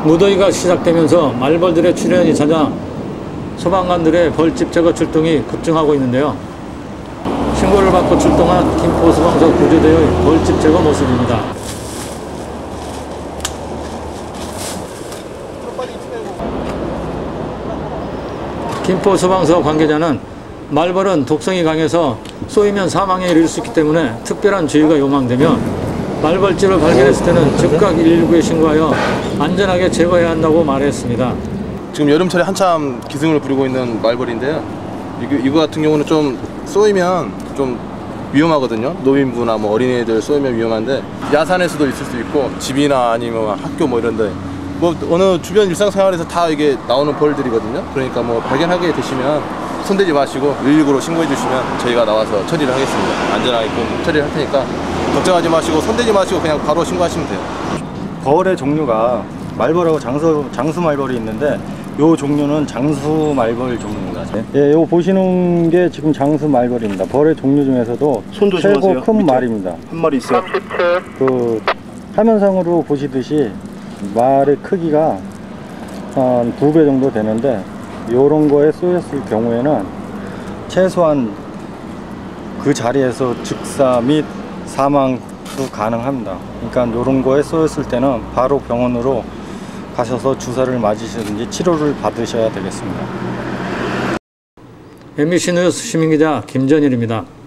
무더위가 시작되면서 말벌들의 출현이 잦아 소방관들의 벌집 제거 출동이 급증하고 있는데요. 신고를 받고 출동한 김포소방서 구조대의 벌집 제거 모습입니다. 김포소방서 관계자는 말벌은 독성이 강해서 쏘이면 사망에 이를 수 있기 때문에 특별한 주의가 요망되며 말벌집을 발견했을 때는 즉각 119에 신고하여 안전하게 제거해야 한다고 말했습니다. 지금 여름철에 한참 기승을 부리고 있는 말벌인데요. 이거 같은 경우는 좀 쏘이면 좀 위험하거든요. 노인부나 뭐 어린이들 쏘이면 위험한데 야산에서도 있을 수 있고 집이나 아니면 학교 뭐 이런데 뭐 어느 주변 일상생활에서 다 이게 나오는 벌들이거든요. 그러니까 뭐 발견하게 되시면 손대지 마시고 119로 신고해 주시면 저희가 나와서 처리를 하겠습니다. 안전하게끔 처리를 할 테니까 걱정하지 마시고 손대지 마시고 그냥 바로 신고하시면 돼요. 벌의 종류가 말벌하고 장수 말벌이 있는데 요 종류는 장수 말벌 종류입니다. 예, 요 보시는 게 지금 장수 말벌입니다. 벌의 종류 중에서도 최고 큰 말입니다. 한 마리 있어요. 그 화면상으로 보시듯이 말의 크기가 한 2배 정도 되는데 요런 거에 쏘였을 경우에는 최소한 그 자리에서 즉사 및 사망도 가능합니다. 그러니까 요런 거에 쏘였을 때는 바로 병원으로 가셔서 주사를 맞으시든지 치료를 받으셔야 되겠습니다. MBC 뉴스 시민기자 김전일입니다.